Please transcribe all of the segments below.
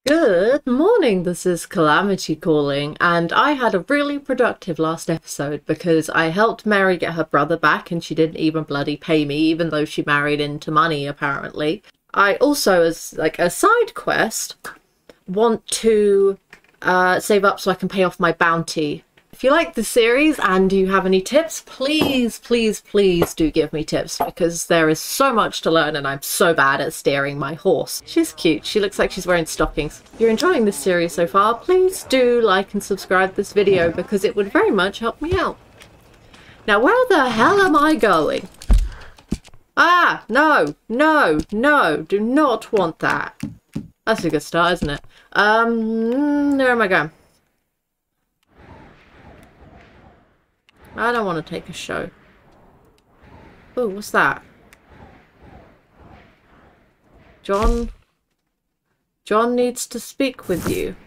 Good morning, this is Calamity calling, and I had a really productive last episode because I helped Mary get her brother back and she didn't even bloody pay me, even though she married into money, apparently. I also, as like a side quest, want to save up so I can pay off my bounty. If you like the series and you have any tips, please do give me tips because there is so much to learn and I'm so bad at steering my horse. She's cute. She looks like she's wearing stockings. If you're enjoying this series so far, please do like and subscribe this video because it would very much help me out. Now, where the hell am I going? Ah, no, do not want that. That's a good start, isn't it? Where am I going? I don't want to take a show. Oh, what's that? John needs to speak with you.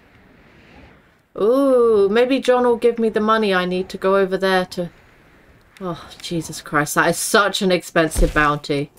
Ooh, maybe John will give me the money I need to go over there to... Oh, Jesus Christ, that is such an expensive bounty.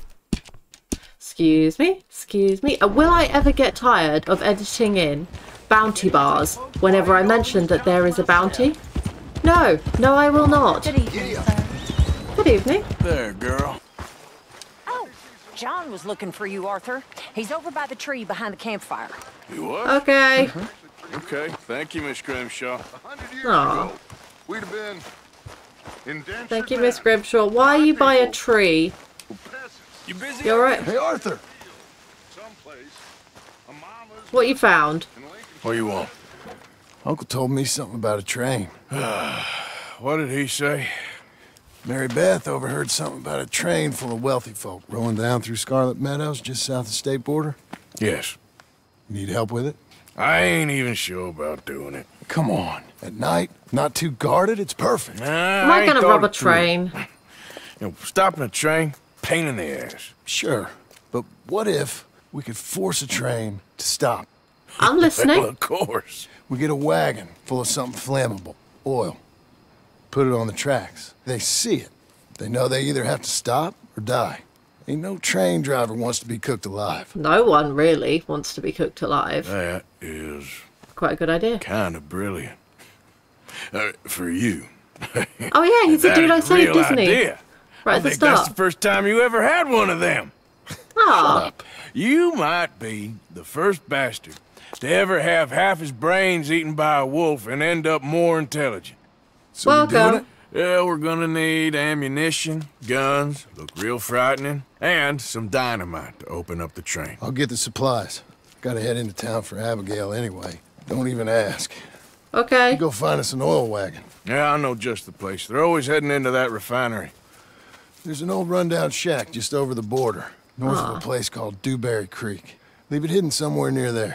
Excuse me. Will I ever get tired of editing in bounty bars whenever I mention that there is a bounty? No, I will not. Good evening, sir. Good evening. There, girl. Oh, John was looking for you, Arthur. He's over by the tree behind the campfire. You what? Okay. Okay, thank you, Miss Grimshaw. Aw. We'd have been indentured Thank you, Miss men. Grimshaw. Why are you by a tree? You busy? You alright? Hey, Arthur. Someplace, a mama's What you found? in Lincoln. What you want? Uncle told me something about a train. What did he say? Mary Beth overheard something about a train full of wealthy folk rolling down through Scarlet Meadows just south of the state border. Yes. Need help with it? I ain't even sure about doing it. Come on. At night, not too guarded, it's perfect. Am I gonna rob a train? You know, stopping a train, pain in the ass. Sure. But what if we could force a train to stop? I'm Well, listening. of course. We get a wagon full of something flammable, oil. Put it on the tracks. They see it. They know they either have to stop or die. Ain't no train driver wants to be cooked alive. No one really wants to be cooked alive. That is Quite a good idea. kind of brilliant. For you. Oh yeah, he's a That dude I is saved, real isn't he? idea. Right I at the think that's start. the first time you ever had one of them. Ah, You might be the first bastard to ever have half his brains eaten by a wolf and end up more intelligent. So we're doing welcome. it? Yeah, we're gonna need ammunition, guns, look real frightening, and some dynamite to open up the train. I'll get the supplies. Gotta head into town for Abigail anyway. Don't even ask. Okay. Go find us an oil wagon. Yeah, I know just the place. They're always heading into that refinery. There's an old rundown shack just over the border, north of a place called Dewberry Creek. Leave it hidden somewhere near there.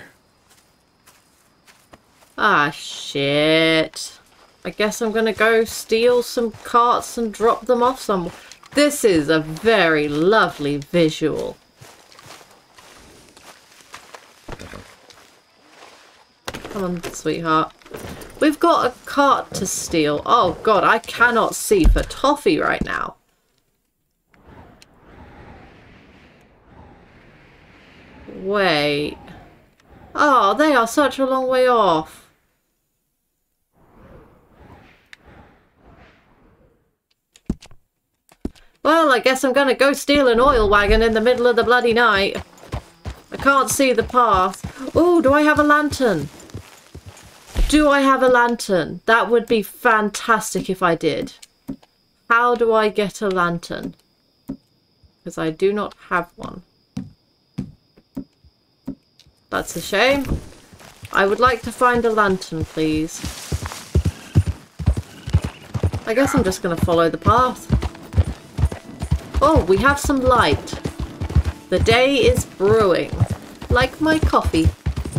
Ah, shit. I guess I'm gonna go steal some carts and drop them off somewhere. This is a very lovely visual. Come on, sweetheart. We've got a cart to steal. Oh god, I cannot see for toffee right now. Wait. Oh, they are such a long way off. Well, I guess I'm gonna go steal an oil wagon in the middle of the bloody night. I can't see the path. Oh, do I have a lantern? Do I have a lantern? That would be fantastic if I did. How do I get a lantern? Because I do not have one. That's a shame. I would like to find a lantern, please. I guess I'm just going to follow the path. Oh, we have some light. The day is brewing. Like my coffee.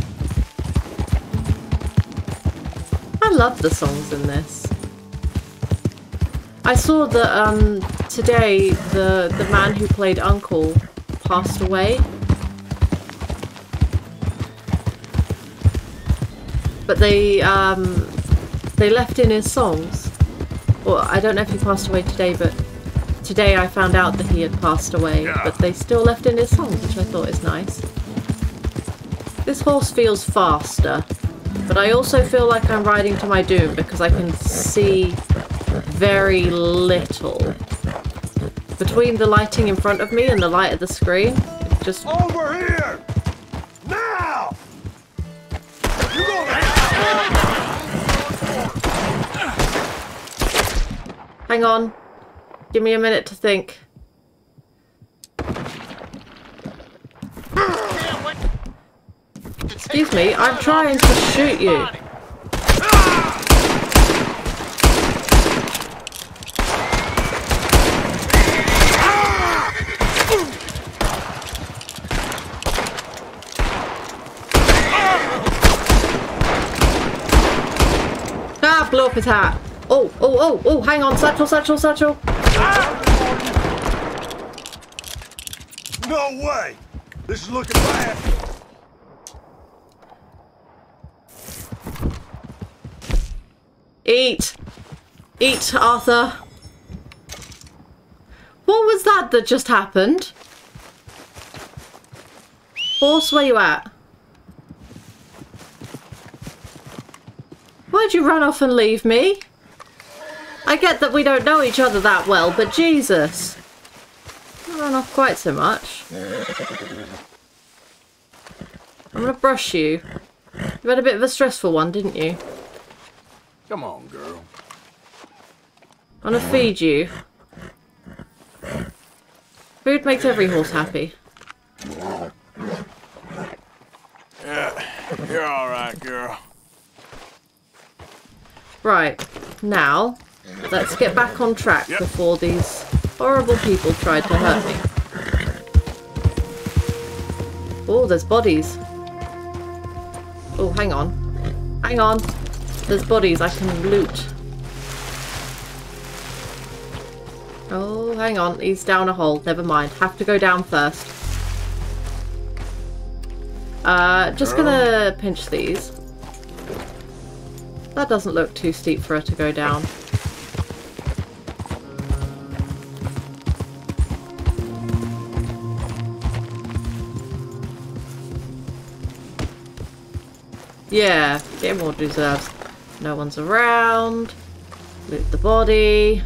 I love the songs in this. I saw that today the man who played Uncle passed away. But they left in his songs. Well, I don't know if he passed away today, but today I found out that he had passed away. But they still left in his songs, which I thought is nice. this horse feels faster, but I also feel like I'm riding to my doom because I can see very little. Between the lighting in front of me and the light of the screen, it just... Over here! Now! You gonna... Hang on. Give me a minute to think. Excuse me, I'm trying to shoot you. Ah, blew up his hat. Oh, hang on, satchel. No way! This is looking bad. Eat, Arthur. What was that just happened? Horse, where you at? Why'd you run off and leave me? I get that we don't know each other that well, but Jesus. Not run off quite so much. I'm gonna brush you. You had a bit of a stressful one, didn't you? Come on, girl. I'm gonna feed you. Food makes every horse happy. Yeah, you're all right, girl. Right, now, let's get back on track before these horrible people tried to hurt me. Oh, there's bodies. Oh, hang on. Hang on. There's bodies I can loot. Oh, hang on. He's down a hole. Never mind. Have to go down first. Just gonna pinch these. That doesn't look too steep for her to go down. Yeah, get more reserves. No one's around. Loot the body.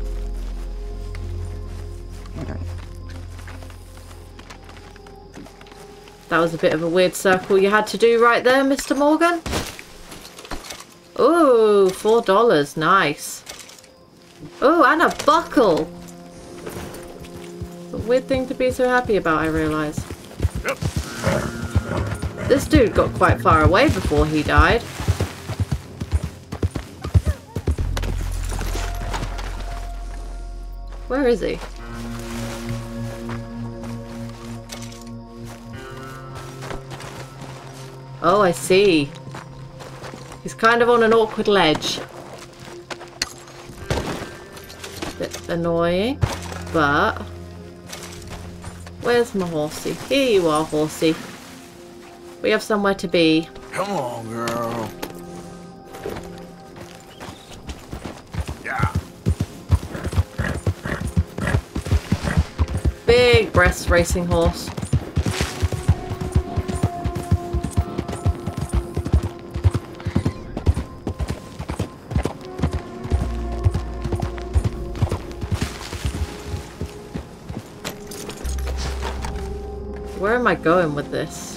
That was a bit of a weird circle you had to do right there, Mr. Morgan. Ooh, $4. Nice. Ooh, and a buckle. A weird thing to be so happy about, I realise. Yep. This dude got quite far away before he died. Where is he? Oh, I see. He's kind of on an awkward ledge. Bit annoying, but... Where's my horsey? Here you are, horsey. We have somewhere to be. Come on, girl. Yeah. Big breast racing horse. Where am I going with this?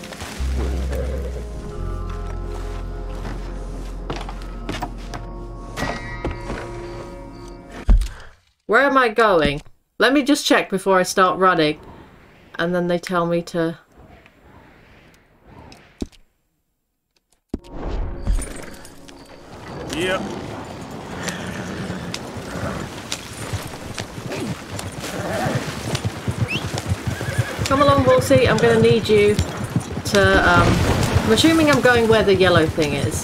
Where am I going? Let me just check before I start running. And then they tell me to... Yep. Come along, horsey. I'm going to need you to... I'm assuming I'm going where the yellow thing is.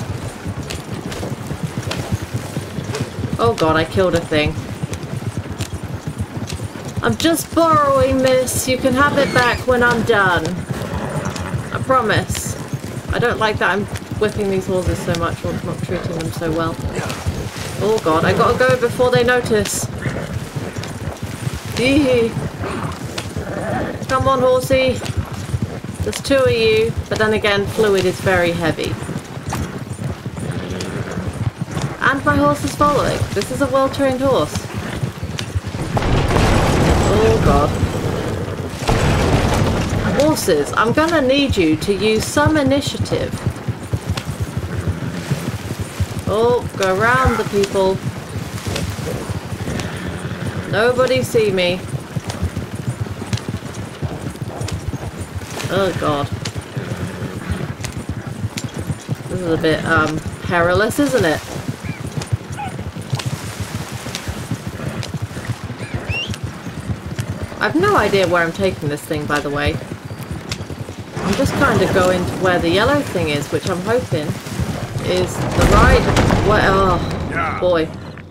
Oh god, I killed a thing. I'm just borrowing, miss. You can have it back when I'm done. I promise. I don't like that I'm whipping these horses so much or not treating them so well. Oh god, I gotta go before they notice. Yee. Come on, horsey. There's 2 of you, but then again, fluid is very heavy. And my horse is following. This is a well-trained horse. Oh god. Horses, I'm gonna need you to use some initiative. Oh, go around the people. Nobody see me. Oh god. This is a bit, perilous, isn't it? I've no idea where I'm taking this thing, by the way. I'm just kind of going to where the yellow thing is, which I'm hoping is the right way. Oh, boy.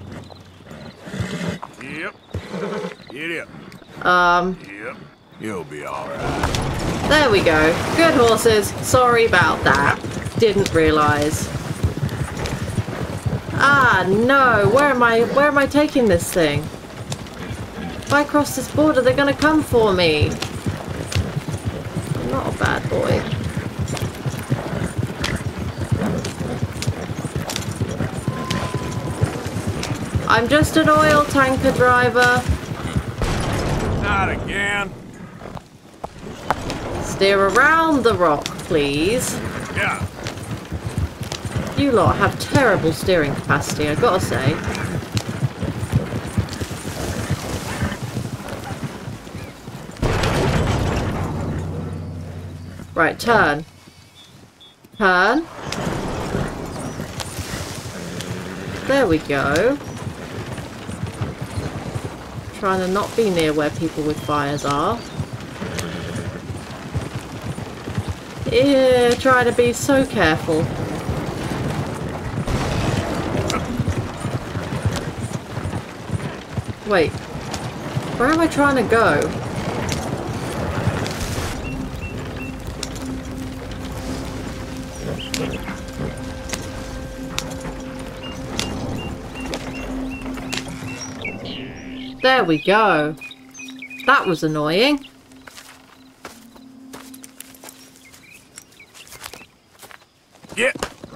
Yep. Get up. Yep. You'll be alright. There we go. Good horses. Sorry about that. Didn't realise. Ah, no. Where am I taking this thing? If I cross this border, they're gonna come for me. I'm not a bad boy. I'm just an oil tanker driver. Not again. Steer around the rock, please. Yeah. You lot have terrible steering capacity, I gotta say. Right, turn. Turn. There we go. Trying to not be near where people with fires are. Yeah, try to be so careful. Wait. Where am I trying to go? There we go. That was annoying. Yeah.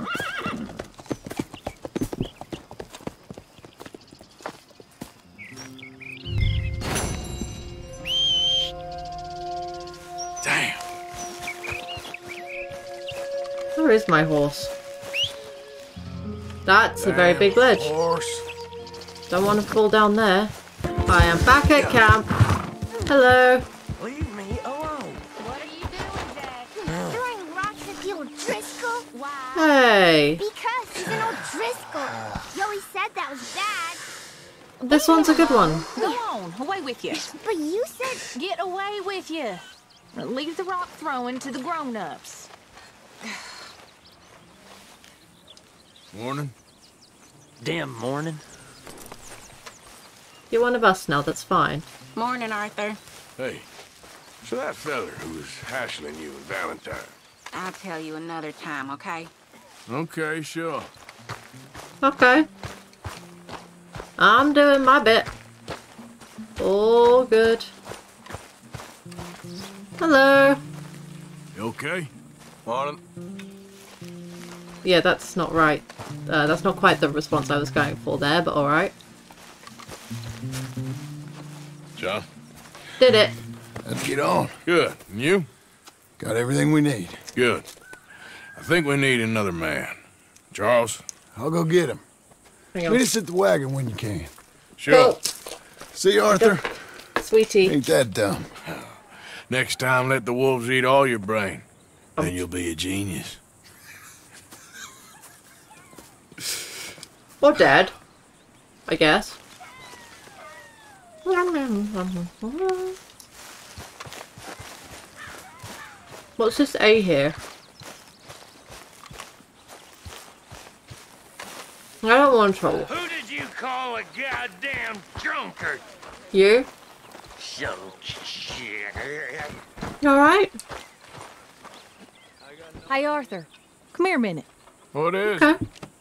Damn. Where is my horse? That's a very big ledge. Horse. Don't want to fall down there. I am back at camp. Hello. Leave me alone. What are you doing, Jack? Throwing rocks at the old Driscoll? Why? Hey. Because he's an old Driscoll. You always said that was bad. This one's a good one. Go on, away with you. But you said... Get away with you. Leave the rock throwing to the grown-ups. Morning. Damn morning. You're one of us now, that's fine. Morning, Arthur. Hey. So that feller who was hassling you in Valentine. I'll tell you another time, okay? Okay, sure. Okay. I'm doing my bit. All good. Hello. You okay? Morning. Yeah, that's not right. That's not quite the response I was going for there, but alright. John? Did it. Let's get on. Good. And you? Got everything we need. Good. I think we need another man. Charles? I'll go get him. Hang on. Meet us at the wagon when you can. Sure. Go. See you, Arthur. Sweetie. Ain't that dumb. Next time, let the wolves eat all your brain. Then you'll be a genius. Or dead. I guess. What's this A here? I don't want trouble. Who did you call a goddamn drunkard? You? So shit. You alright? Hey, Arthur. Come here a minute. What is? Okay.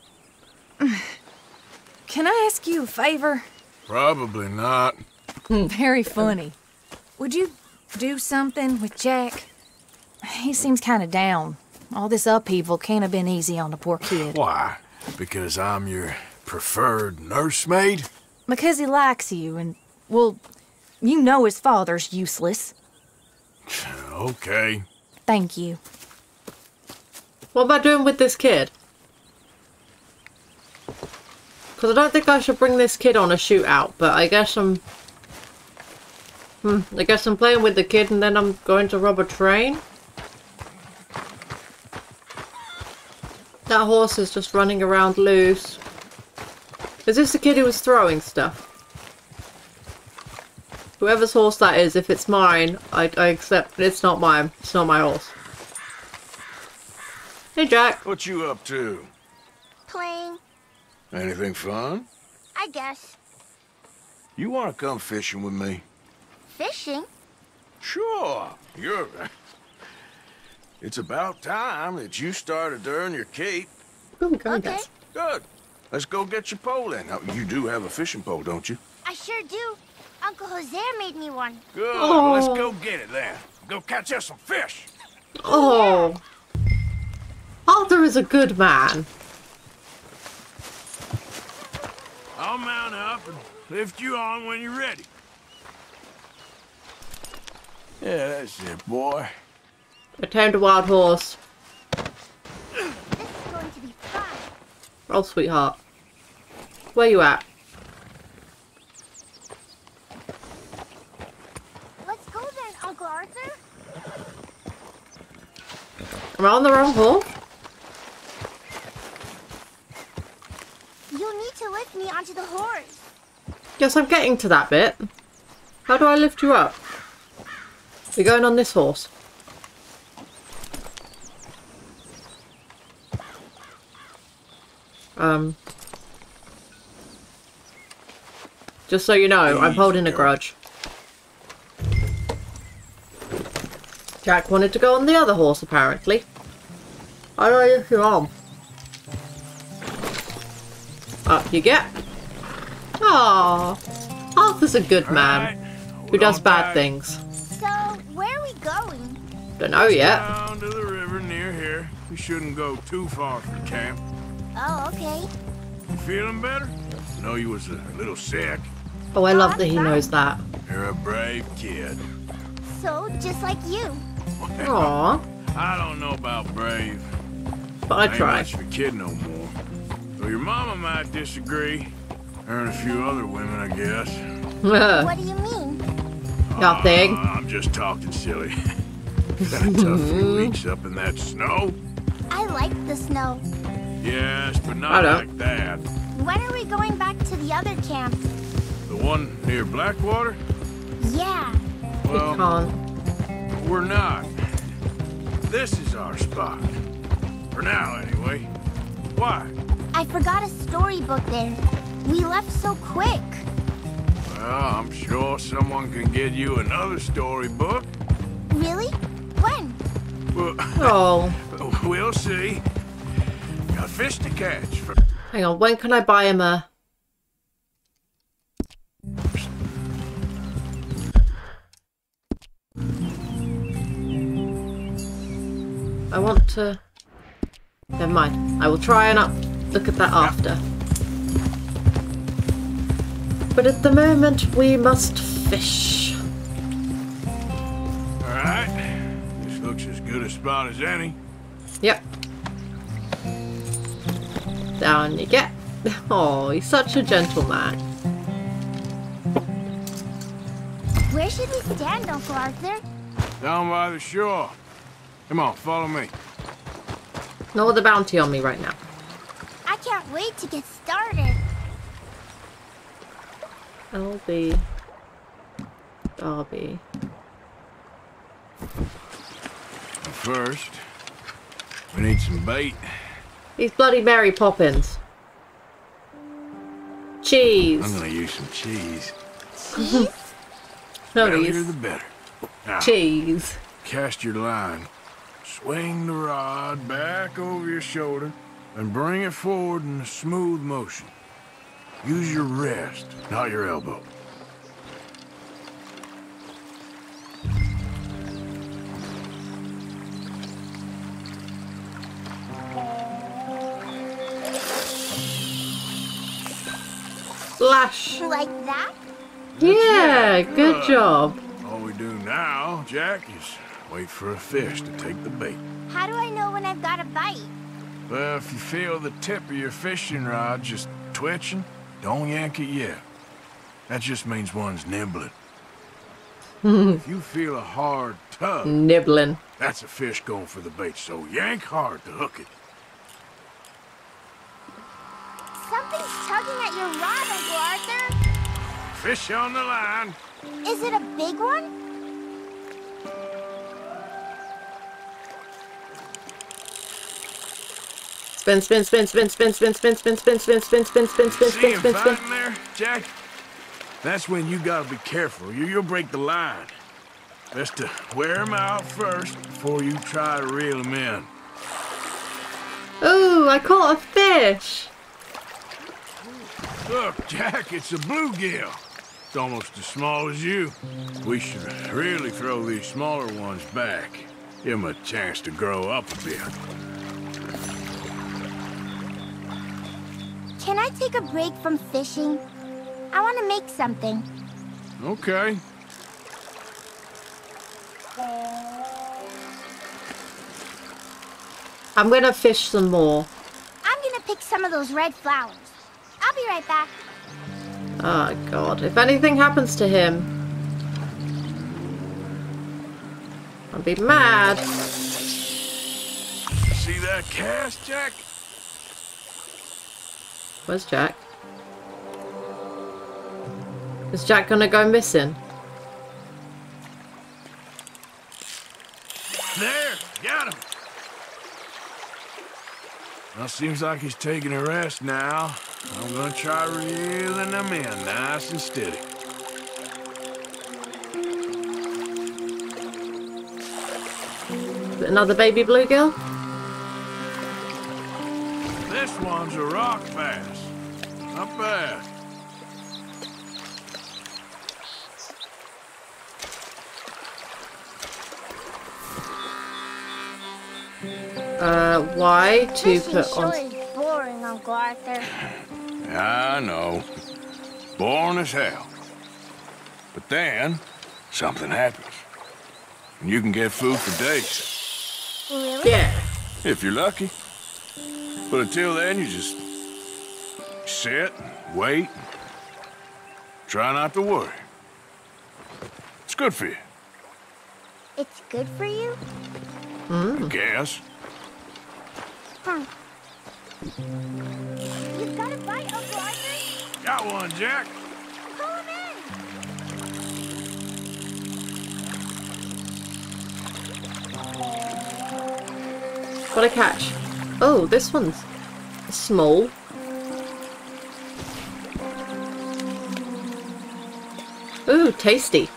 Can I ask you a favor? Probably not. Very funny. Would you do something with Jack? he seems kind of down. All this upheaval can't have been easy on the poor kid. Why? Because I'm your preferred nursemaid? Because he likes you, and, well, you know his father's useless. Okay. Thank you. What am I doing with this kid? Because I don't think I should bring this kid on a shootout, but I guess I'm... I guess I'm playing with the kid and then I'm going to rob a train? That horse is just running around loose. Is this the kid who was throwing stuff? Whoever's horse that is, if it's mine, I accept it's not mine. It's not my horse. Hey, Jack. What you up to? Playing, Anything fun? I guess. You want to come fishing with me? Fishing? Sure. You're... It's about time that you started to earn your keep. Oh, go Okay. guys. Good. Let's go get your pole then. Now, you do have a fishing pole, don't you? I sure do. Uncle Jose made me one. Good. Oh. Well, let's go get it then. Go catch us some fish. Oh. Arthur is a good man. I'll mount up and lift you on when you're ready. Yeah, that's it, boy. I tamed a wild horse. This is going to be fun. Oh, sweetheart. Where you at? Let's go then, Uncle Arthur. Am I on the wrong horse? You'll need to lift me onto the horse. Yes, I'm getting to that bit. How do I lift you up? We're going on this horse. Just so you know, I'm holding a grudge. Jack wanted to go on the other horse, apparently. How do I lift you on? Up you get. Aww. Arthur's a good man who does bad things. So, where are we going? Don't know yet. Down to the river near here. We shouldn't go too far from camp. Oh, okay. You feeling better? I know you was a little sick. Oh, I love that he knows that. You're a brave kid. So, just like you. Aww. I don't know about brave. But I Ain't try. much of a kid no more. Though your mama might disagree. Her and a few other women, I guess. What do you mean? Nothing. I'm just talking silly. Been a tough few weeks up in that snow. I like the snow. Yes, but I not don't. like that. When are we going back to the other camp? The one near Blackwater? Yeah. You Well, can't. we're not. This is our spot. For now, anyway. Why? I forgot a storybook there. We left so quick. Well, I'm sure someone can get you another storybook. Really? When? Well, Oh. we'll see. Got fish to catch. Hang on, when can I buy him a... I want to... Never mind. I will try and look at that after. But at the moment, we must fish. Alright. This looks as good a spot as any. Yep. Down you get. Oh, he's such a gentleman. Where should we stand, Uncle Arthur? Down by the shore. Come on, follow me. No other bounty on me right now. I can't wait to get started. LB. Darby. First, we need some bait. These bloody Mary Poppins. Cheese. I'm gonna use some cheese. Cheese? No, Bellier these. the better. Now, Cheese. cast your line. Swing the rod back over your shoulder and bring it forward in a smooth motion. Use your wrist, not your elbow. Splash. Like that? Yeah, good job. All we do now, Jack, is wait for a fish to take the bait. How do I know when I've got a bite? Well, if you feel the tip of your fishing rod just twitching, don't yank it yet. That just means one's nibbling. If you feel a hard tug, Nibbling. that's a fish going for the bait, so yank hard to hook it. Something's tugging at your rod, Uncle Arthur. Fish on the line. Is it a big one? Spin, spin, spin, spin, spin, spin, spin, spin, spin, spin, spin, spin, spin, spin, See spin, him spin, spin. fighting there, Jack? That's when you gotta be careful. You'll break the line. Best to wear him out first before you try to reel him in. Ooh, I caught a fish. Look, Jack, it's a bluegill. It's almost as small as you. We should really throw these smaller ones back. Give them a chance to grow up a bit. Can I take a break from fishing? I want to make something. Okay. I'm gonna fish some more. I'm gonna pick some of those red flowers. I'll be right back. Oh god, if anything happens to him, I'll be mad. See that cast, Jack? Where's Jack? Is Jack gonna go missing? There, got him. Well, seems like he's taking a rest now. I'm gonna try reeling him in nice and steady. Another baby bluegill? This one's a rock bass. Not bad. Why to Fishing put sure on... is boring, Uncle Arthur. I know. Boring as hell. But then, something happens. And you can get food for days. Really? Yeah. If you're lucky. But until then, you just sit, wait, try not to worry. It's good for you. It's good for you? I guess. Huh. You've got a bite, Uncle Arthur? Got one, Jack. Pull him in. What a catch. Oh, this one's small. Ooh, tasty.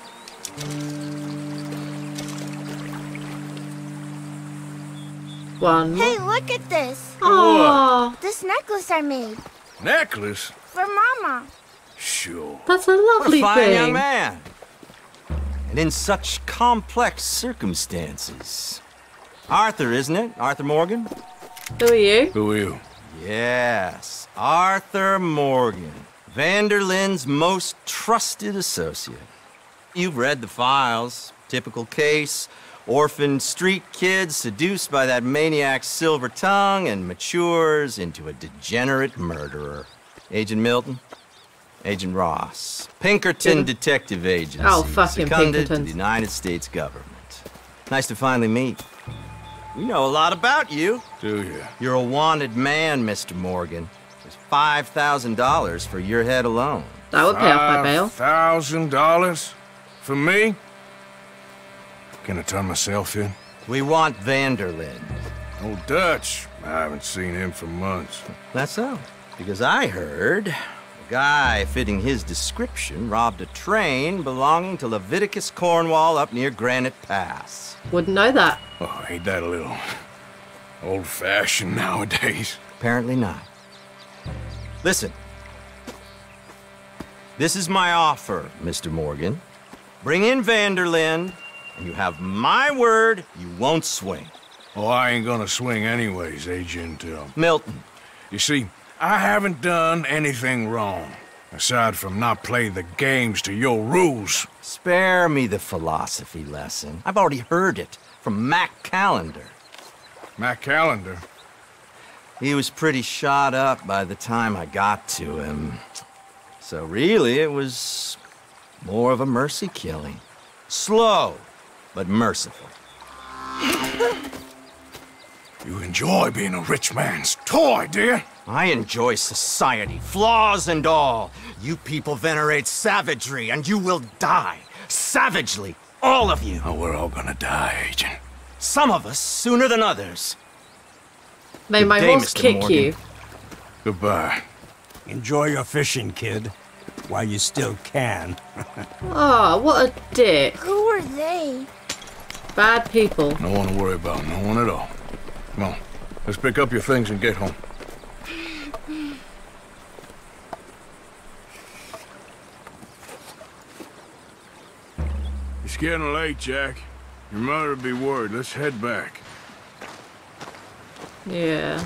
One more. Hey, look at this. Aww, This necklace I made. Necklace? For Mama. Sure. that's a What lovely a fine thing. young man. And in such complex circumstances. Arthur, isn't it? Arthur Morgan? Who are you? Who are you? Yes, Arthur Morgan. Vanderlyn's most trusted associate. You've read the files. Typical case. Orphaned street kid seduced by that maniac's silver tongue and matures into a degenerate murderer. Agent Milton? Agent Ross. Pinkerton Detective Agency. Oh, fucking seconded to Pinkertons. the United States government. Nice to finally meet. We know a lot about you. Do you? You're a wanted man, Mr. Morgan. There's $5,000 for your head alone. That would pay off my bail. $5,000? For me? Can I turn myself in? We want Vanderlyn. Old Dutch. I haven't seen him for months. That's so. Because I heard a guy fitting his description robbed a train belonging to Leviticus Cornwall up near Granite Pass. Wouldn't know that. Oh, ain't that a little old-fashioned nowadays? Apparently not. Listen. This is my offer, Mr. Morgan. Bring in Vanderlyn, and you have my word you won't swing. Oh, I ain't gonna swing anyways, Agent, Milton. You see, I haven't done anything wrong. Aside from not playing the games to your rules. Spare me the philosophy lesson. I've already heard it from Mac Callender. Mac Callender? He was pretty shot up by the time I got to him. So really, it was more of a mercy killing. Slow, but merciful. You enjoy being a rich man's toy, dear. I enjoy society, flaws and all. You people venerate savagery, and you will die. Savagely, all of you. Oh, we're all gonna die, Agent. Some of us sooner than others. May my Good day, horse Mr. kick Morgan. you. Goodbye. Enjoy your fishing, kid, while you still can. Oh, what a dick. Who are they? Bad people. No one to worry about, no one at all. Come on, let's pick up your things and get home. It's getting late, Jack. Your mother would be worried. Let's head back. Yeah.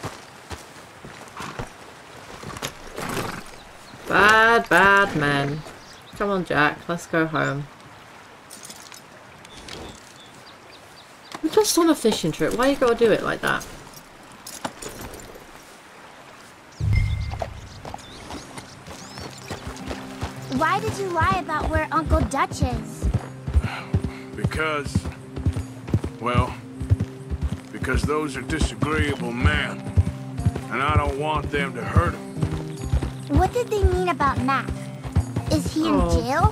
Bad, bad men. Come on, Jack. Let's go home. We're just on a fishing trip. Why you gotta do it like that? Why did you lie about where Uncle Dutch is? Because those are disagreeable men, and I don't want them to hurt him. What did they mean about Mac? Is he in jail?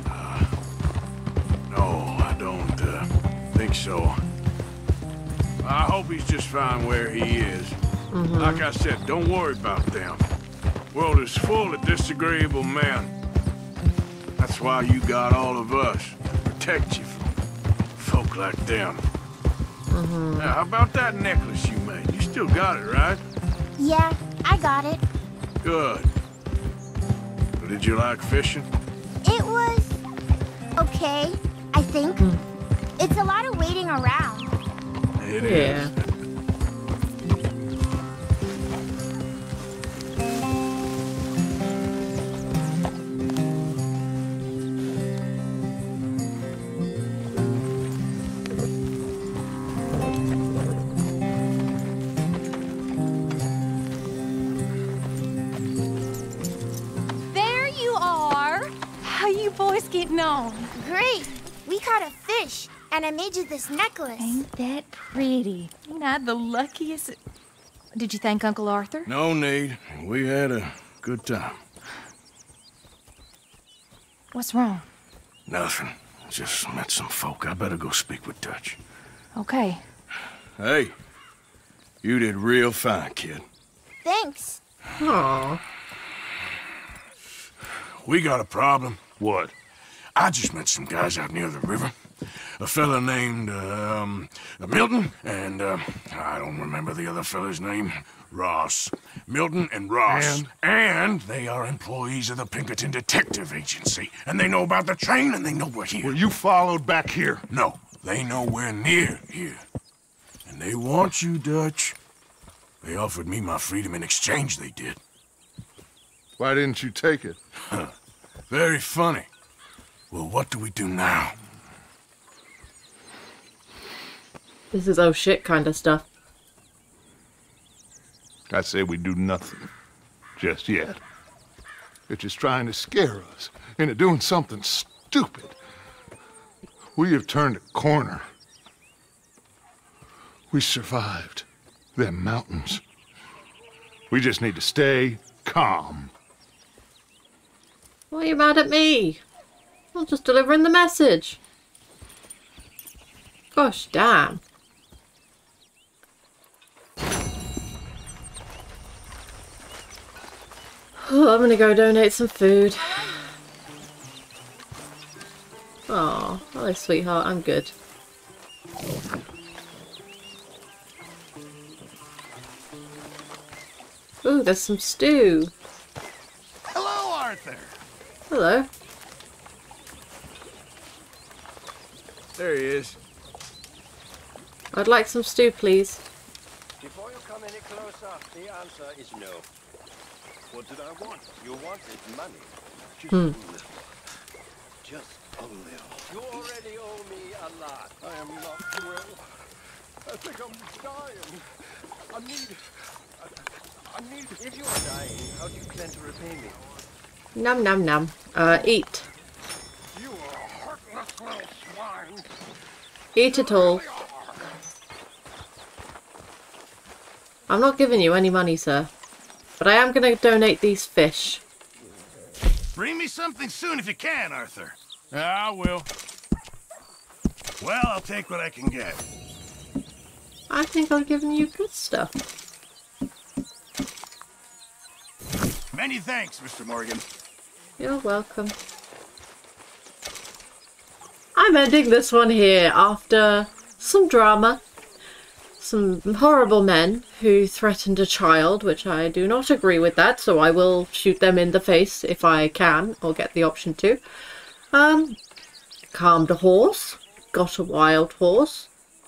No, I don't think so. I hope he's just fine where he is. Like I said, don't worry about them. World is full of disagreeable men. That's why you got all of us. Protect you from folk like them. Now, how about that necklace you made? You still got it, right? Yeah, I got it. Good. So did you like fishing? It was okay, I think. It's a lot of waiting around. It is. There you are. How you boys getting on? Great. We caught a fish, and I made you this necklace. Ain't that pretty? Ain't I the luckiest? Did you thank Uncle Arthur? No need. We had a good time. What's wrong? Nothing. Just met some folk. I better go speak with Dutch. Okay. Hey, you did real fine, kid. Thanks. Aww. We got a problem. What? I just met some guys out near the river. A fella named, Milton, and, I don't remember the other fella's name. Ross. Milton and Ross. And they are employees of the Pinkerton Detective Agency. And they know about the train, and they know we're here. Were you followed back here? No, they know we're near here. And they want you, Dutch. They offered me my freedom in exchange, they did. Why didn't you take it? Very funny. Well, what do we do now? This is oh shit kind of stuff. I say we do nothing. Just yet. They're just trying to scare us into doing something stupid. We have turned a corner. We survived them mountains. We just need to stay calm. Why are you mad at me? I'm just delivering the message. Gosh damn. Oh, I'm gonna go donate some food. Oh, hello sweetheart, I'm good. Ooh, there's some stew. Hello, Arthur. Hello. There he is. I'd like some stew, please. Before you come any closer, the answer is no. What did I want? You wanted money. Just a little. Just a little. You already owe me a lot. I am not well. I think I'm dying. I need... If you are dying, how do you plan to repay me? Num num num. Eat. You are a heartless little swine. Eat it all. I'm not giving you any money, sir. But I am going to donate these fish. Bring me something soon if you can, Arthur. I will. Well, I'll take what I can get. I think I'm giving you good stuff. Many thanks, Mr. Morgan. You're welcome. I'm ending this one here after some drama. Some horrible men who threatened a child, which I do not agree with that, so I will shoot them in the face if I can, or get the option to. Calmed a horse. Got a wild horse.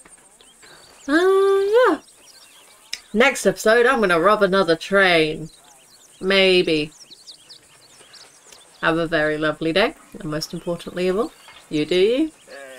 Yeah. Next episode, I'm gonna rob another train. Maybe. Have a very lovely day, and most importantly of all, you do you.